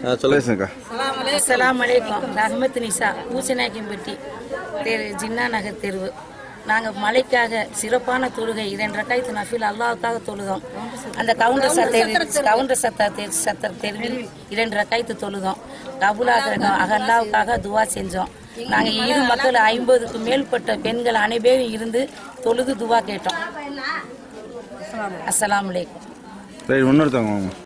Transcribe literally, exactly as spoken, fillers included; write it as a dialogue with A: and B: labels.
A: சொல்லுங்க.
B: அஸ்ஸலாமு அலைக்கும். ரஹ்மத் நிசா, பூசநாயக்கம்பட்டி தெரு, ஜின்னா நகர் தெருவு. நாங்கள் மலைக்காக சிறப்பான தொழுகை இரண்டு ரக்காயத்து நஃபில் அல்லாவுக்காக தொழுதோம். அந்த கவுண்டர் சத்த கவுண்டர் சத்த சத்த தெருவில் இரண்டு ரக்காயத்து தொழுதோம். கபூலாக அகல்லாவுக்காக துவா செஞ்சோம். நாங்கள் இரு மக்கள் ஐம்பதுக்கு மேற்பட்ட பெண்கள் அனைவரும் இருந்து தொழுது துவா கேட்டோம். அஸ்ஸலாமு அலைக்கும்.
A: இன்னொருத்தவங்க